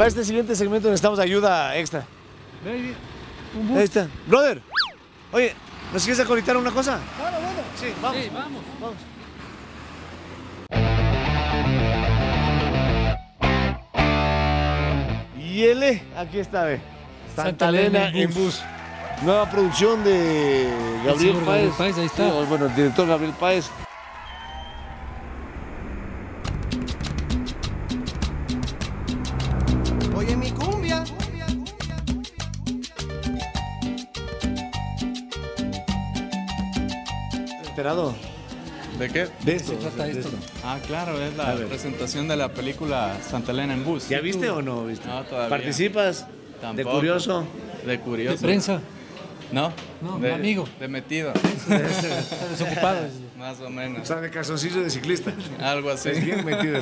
Para este siguiente segmento necesitamos ayuda extra. Baby, Ahí está. Brother, oye, ¿nos quieres acolitar una cosa? Bueno, bueno. Sí, vamos. Sí, vamos. Vamos. Y L, aquí está, ve. Santa Elena en bus. Nueva producción de Gabriel señor Páez. Gabriel Páez, ahí está. Sí, bueno, el director Gabriel Páez. Oye, mi cumbia. ¿Enterado? ¿De qué? De esto. se trata de esto? Ah, claro, es A la ver. presentación de la película Santa Elena en bus. ¿Ya viste o no viste? No, todavía. ¿Participas? ¿De Tampoco. curioso? De curioso. ¿De prensa? No. No, de amigo. De metido. Está desocupado. Más o O menos. sea, de calzoncillo de ciclista. Algo así. Es bien metido.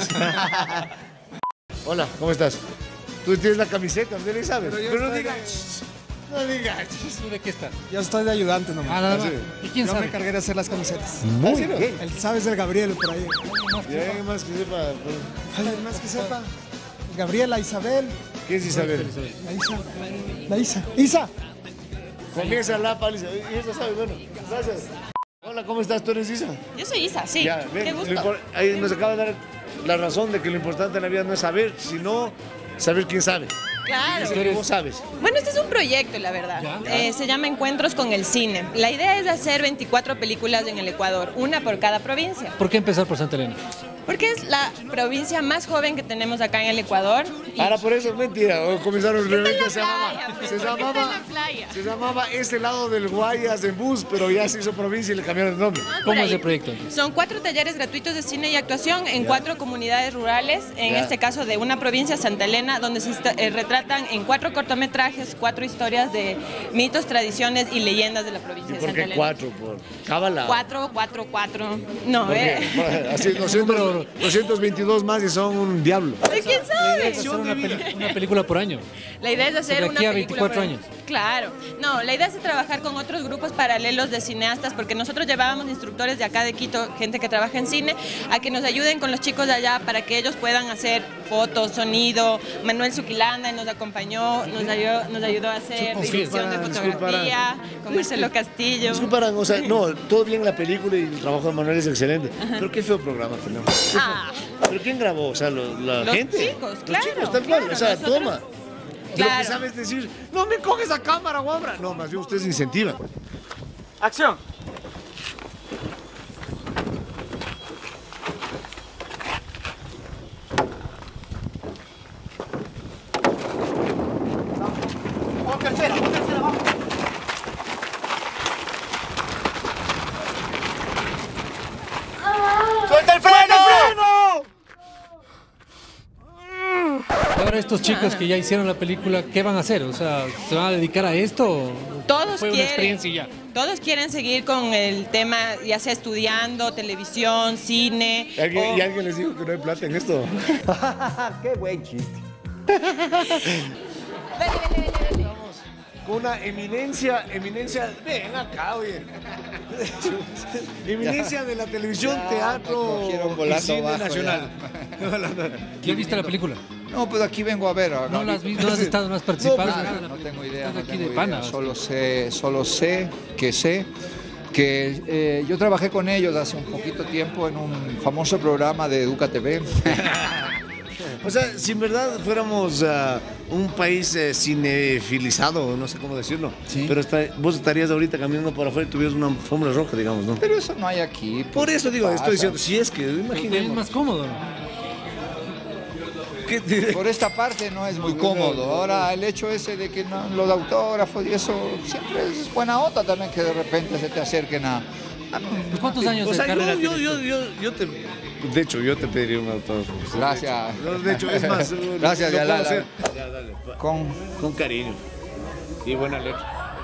Hola, ¿cómo estás? Tú tienes la camiseta, ¿no le sabes? Pero yo Pero no estoy digas. No digas. ¿Tú de qué estás? Yo estoy de ayudante nomás. Ah, nada más. sí. ¿Y quién Yo me sabe? encargué de hacer las camisetas. Muy bien. Él sabes del Gabriel por ahí. Y alguien más que sepa. Alguien más que sepa. Gabriela, Isabel, ¿Qué es Isabel? la Isa. La Isa. ¡Isa! Comienza la paliza. Y eso sabe, bueno. Gracias. Hola, ¿cómo estás? ¿Tú eres Isa? Yo soy Isa, sí. Ya, ven, Qué lo gusto. ahí nos acaba de dar la razón de que lo importante en la vida no es saber, sino saber quién sabe. Claro. Eso que vos sabes. Bueno, este es un proyecto, la verdad. Se llama Encuentros con el Cine. La idea es hacer 24 películas en el Ecuador, una por cada provincia. ¿Por qué empezar por Santa Elena? Porque es la provincia más joven que tenemos acá en el Ecuador. y- Ahora por eso es mentira. O comenzaron Está en la realmente playa, pues, se porque está en llamaba, la playa. se llamaba ese lado del Guayas en bus, pero ya se hizo provincia y le cambiaron el nombre. Por ¿Cómo ahí. es el proyecto entonces? Son 4 talleres gratuitos de cine y actuación en 4 comunidades rurales, en Ya. este caso de una provincia, Santa Elena, donde se retratan en 4 cortometrajes, 4 historias de mitos, tradiciones y leyendas de la ¿Y provincia de por Santa qué Elena. 4? Por cábala. 4, 4, 4. No, ¿Por qué? Así 222 más y son un diablo. ¿Quién sabe? Hacer una película por año. La idea es hacer De una aquí a película 24 por- años. Claro. No, la idea es trabajar con otros grupos paralelos de cineastas, porque nosotros llevábamos instructores de acá de Quito, gente que trabaja en cine, a que nos ayuden con los chicos de allá para que ellos puedan hacer fotos, sonido. Manuel Zuquilanda nos acompañó, nos ayudó a hacer dirección de fotografía, con Marcelo Castillo. Disculparán, o sea, no, todo bien la película y el trabajo de Manuel es excelente. Pero qué feo programa tenemos. Ah, ¿Pero quién grabó? O sea, la Los gente. chicos, Los claro, chicos, tal cual. claro, O sea, nosotros- toma. Lo que Claro. sabes decir, no me coges a cámara, guambra. No, más bien ustedes incentivan. ¡Acción! Pon tercera, vamos. ¡Suelta el freno! Ahora estos chicos que ya hicieron la película, ¿qué van a hacer? O sea, ¿se van a dedicar a esto? o Todos fue una quieren. experiencia y ya? Todos quieren seguir con el tema, ya sea estudiando, televisión, cine. ¿Y alguien, o- y alguien les dijo que no hay plata en esto? ¡Qué buen chiste! Vele. Con una eminencia, ven acá, oye. Eminencia de la televisión, teatro cogieron y volando cine bajo, nacional. ¿Ya viste la película? No, pues aquí vengo a ver. ¿No la has visto? ¿No has estado, no has participado? Nada, no tengo idea. Estás No aquí tengo de pana. idea. Solo sé que yo trabajé con ellos hace un poquito tiempo en un famoso programa de Educa TV. O sea, si en verdad fuéramos un país cinefilizado, no sé cómo decirlo, Sí. pero vos estarías ahorita caminando por afuera y tuvieras una alfombra roja, digamos, ¿no? Pero eso no hay aquí. pues, Por eso ¿qué digo, pasa? estoy diciendo, si es que, Es imaginemos. más cómodo, ¿no? ¿Qué? Por esta parte no es muy cómodo. Ahora, el hecho ese de que los autógrafos y eso, siempre es buena onda también que de repente se te acerquen a... ¿Cuántos años O de sea, carrera yo tienes? te... De hecho, yo te pediría un autógrafo. Gracias. No, de hecho, es más, Gracias, lo ya, puedo la- hacer. Ya, dale. Con cariño. Y buena letra.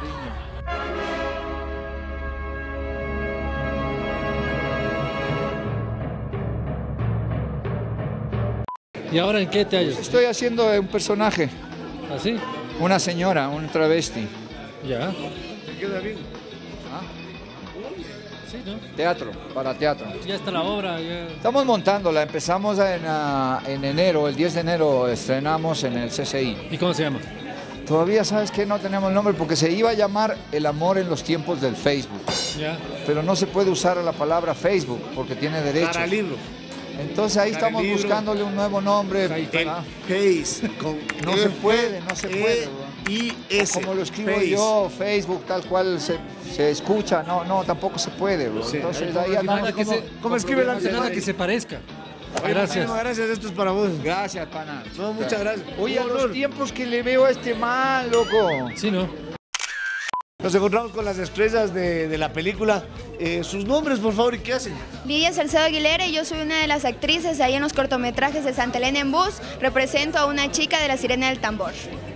¿Y ahora en qué te hallas? Estoy haciendo un personaje, ¿Así? una señora, un travesti. Ya. ¿Te queda bien? Sí, ¿no? Teatro, para teatro. Ya está la obra. Ya... Estamos montándola, empezamos en enero, el 10 de enero estrenamos en el CCI. ¿Y cómo se llama? Todavía, ¿sabes qué? No tenemos el nombre porque se iba a llamar El amor en los tiempos del Facebook. Ya. Pero no se puede usar la palabra Facebook porque tiene derechos. Para libro. Entonces ahí estamos libro. Buscándole un nuevo nombre. Face. No se puede, no se puede. I-S. Como lo escribo Face. yo, Facebook, tal cual se escucha. No, tampoco se puede, bro. Sí. Entonces ahí andamos. ¿Cómo escribe la Nada que se parezca. Oye, Gracias. muchísimas gracias, esto es para vos. Gracias, pana. No, muchas gracias. Oye, a Un los honor. tiempos que le veo a este man, loco. Sí, ¿no? Nos encontramos con las estrellas de la película. Sus nombres, por favor, ¿y qué hacen? Lidia Salcedo Aguilera y yo soy una de las actrices ahí en los cortometrajes de Santa Elena en Bus. Represento a una chica de La Sirena del Tambor.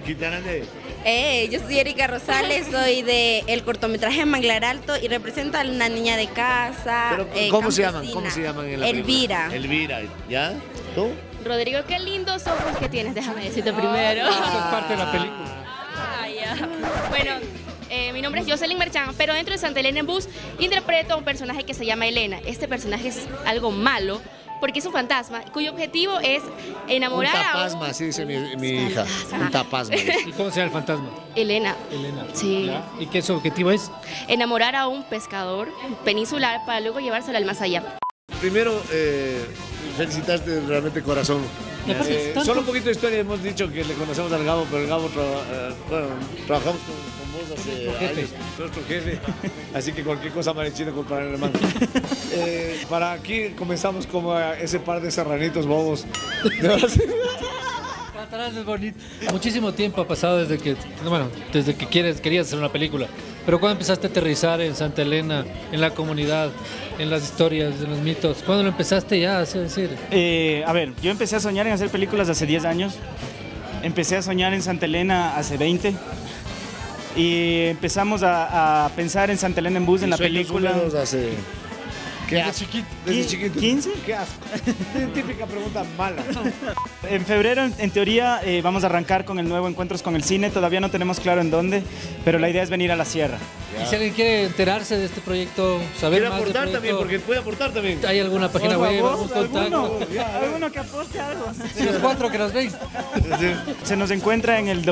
Yo soy Erika Rosales, soy del cortometraje Manglar Alto y represento a una niña de casa. Pero, ¿cómo se llaman? campesina. ¿Cómo se llaman en la Elvira. película? Elvira, ¿ya? ¿Tú? Rodrigo, qué lindos ojos que tienes, déjame decirte primero. Eso es parte de la película. Ya. Bueno, mi nombre es Jocelyn Merchan, pero dentro de Santa Elena en Bus interpreto a un personaje que se llama Elena. Este personaje es algo malo porque es un fantasma cuyo objetivo es enamorar un a tapasma, así dice mi hija. Un tapasma. ¿Y cómo se llama el fantasma? Elena. Elena. Sí. ¿Ya? ¿Y qué su objetivo es? Enamorar a un pescador peninsular para luego llevárselo al más allá. Primero, felicitarte realmente, corazón. Solo un poquito de historia. Hemos dicho que le conocemos al Gabo, pero el Gabo trabajamos con vos hace años, nuestro jefe. Así que cualquier cosa marichina con el hermano. Para aquí comenzamos como ese par de serranitos bobos. Atrás es bonito. Muchísimo tiempo ha pasado desde que querías hacer una película. Pero ¿cuándo empezaste a aterrizar en Santa Elena, en la comunidad, en las historias, en los mitos? ¿Cuándo lo empezaste ya a decir? A ver, yo empecé a soñar en hacer películas hace 10 años. Empecé a soñar en Santa Elena hace 20. Y empezamos a pensar en Santa Elena en Bus, en la película. Hace... ¿Qué asco? Desde chiquito. ¿15? ¿Qué asco? Típica pregunta mala. En febrero, en teoría, vamos a arrancar con el nuevo Encuentros con el Cine. Todavía no tenemos claro en dónde, pero la idea es venir a la sierra. Y si alguien quiere enterarse de este proyecto, saber Quiere más del aportar proyecto, también, porque puede aportar también. ¿hay alguna página web, algún contacto? Alguno que aporte algo. Si los cuatro que nos ven. Se nos encuentra en el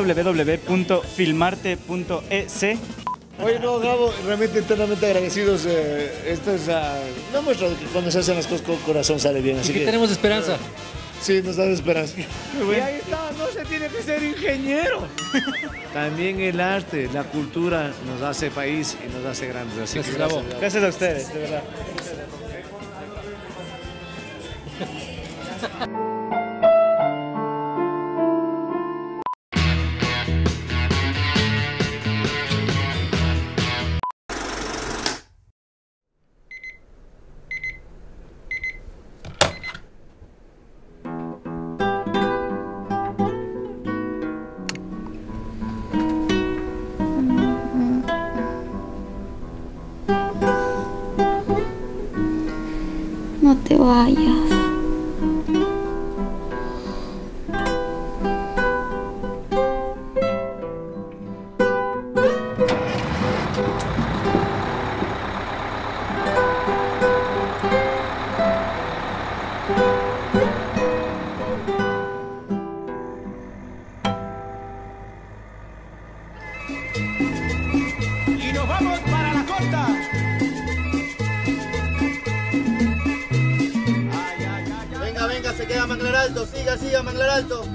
www.filmarte.es. Oye, no, Gabo, realmente eternamente agradecidos. Esto es una muestra de que cuando se hacen las cosas con corazón sale bien. Así que tenemos esperanza. Sí, nos da esperanza. Y ahí está, no se tiene que ser ingeniero. También el arte, la cultura nos hace país y nos hace grandes. Así Gracias, que Gabo. Gracias a ustedes, de verdad. No te vayas. Y nos vamos para la costa. Venga, se queda Manglar Alto, siga Manglar Alto.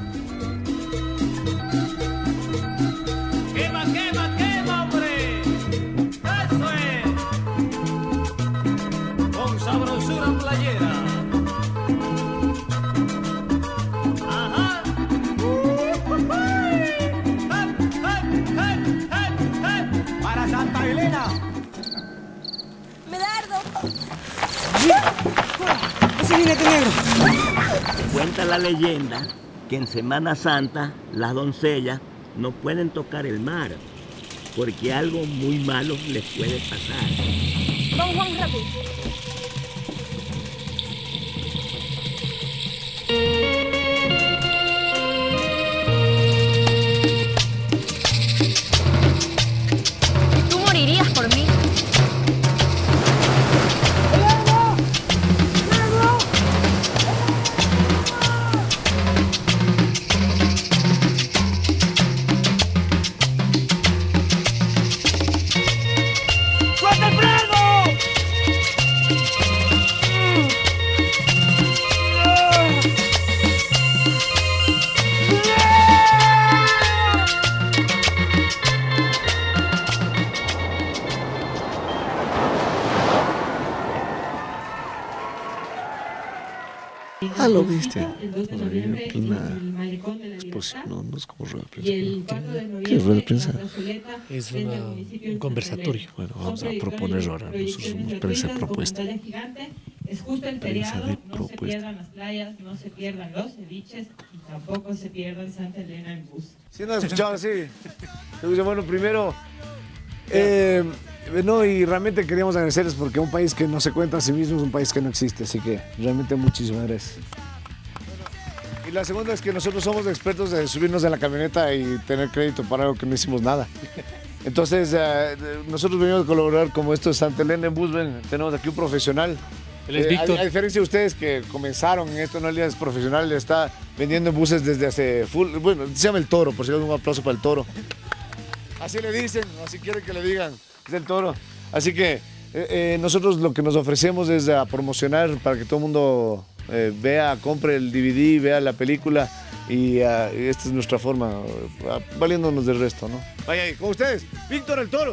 Quema, hombre. Eso es. Con sabrosura playera. Ajá. Para Santa Elena. Medardo. Ese jinete negro. Cuenta la leyenda que en Semana Santa las doncellas no pueden tocar el mar porque algo muy malo les puede pasar. Vamos, Juan, rápido. Tú morirías por mí. Ah, lo viste. No es como rueda de prensa. ¿Qué es rueda de prensa? Es un conversatorio. Bueno, vamos a proponer ahora. Nosotros somos prensa de propuesta. Es justo el Prensa feriado, de no se propuesta. pierdan las playas, no se pierdan los ceviches y tampoco se pierdan Santa Elena en bus. Sí, no has escuchado así. Bueno, primero, no, y realmente queríamos agradecerles porque un país que no se cuenta a sí mismo es un país que no existe, así que realmente muchísimas gracias. Y la segunda es que nosotros somos expertos de subirnos en la camioneta y tener crédito para algo que no hicimos nada. Entonces, nosotros venimos a colaborar como esto es Santa Elena en bus, ven, tenemos aquí un profesional. Él es Víctor. A diferencia de ustedes que comenzaron en esto, no es profesional, está vendiendo buses desde hace bueno, se llama El Toro, por si un aplauso para El Toro. Así le dicen, así quieren que le digan, es El Toro. Así que nosotros lo que nos ofrecemos es a promocionar para que todo el mundo vea, compre el DVD, vea la película y esta es nuestra forma, valiéndonos del resto, ¿no? Vaya ahí, con ustedes, Víctor El Toro.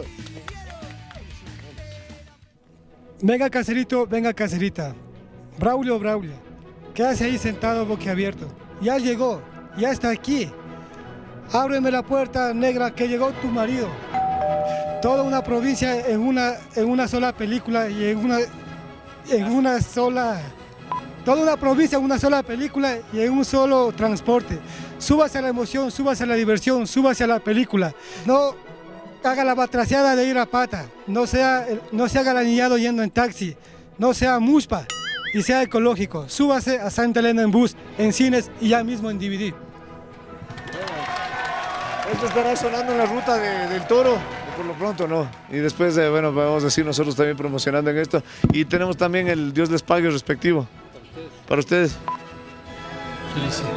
Venga caserito, venga caserita. Braulio, Braulio. Quédase ahí sentado boquiabierto. Ya llegó, ya está aquí. Ábreme la puerta, negra, que llegó tu marido. Toda una provincia en una sola película y toda una provincia en una sola película y en un solo transporte. Súbase a la emoción, súbase a la diversión, súbase a la película. No haga la batraciada de ir a pata, no se haga el anillado yendo en taxi, no sea muspa y sea ecológico. Súbase a Santa Elena en bus, en cines y ya mismo en DVD. Esto estará sonando en la ruta del Toro, por lo pronto no. Y después, bueno, vamos a decir nosotros también promocionando en esto. Y tenemos también el Dios les pague respectivo. Para ustedes. Felicidades.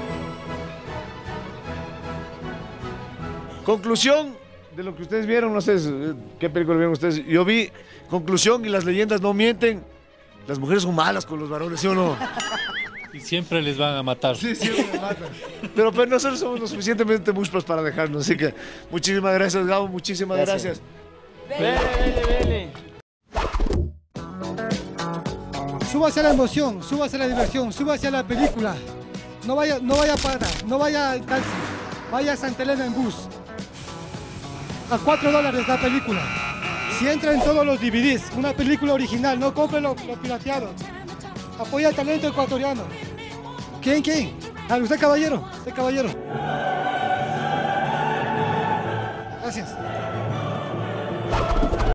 Conclusión de lo que ustedes vieron, no sé qué película vieron ustedes. Yo vi conclusión y las leyendas no mienten. Las mujeres son malas con los varones, ¿sí o no? Y siempre les van a matar. Sí, siempre les matan. Pero nosotros somos lo suficientemente muchos para dejarnos. Así que muchísimas gracias, Gabo. Muchísimas gracias. Vele. Súbase a la emoción, súbase a la diversión, súbase a la película. No vaya a pata, no vaya en taxi, vaya a Santa Elena en bus. A $4 la película. Si entra en todos los DVDs, una película original, no compre lo pirateado. Apoya el talento ecuatoriano. ¿Quién? Usted caballero, Gracias.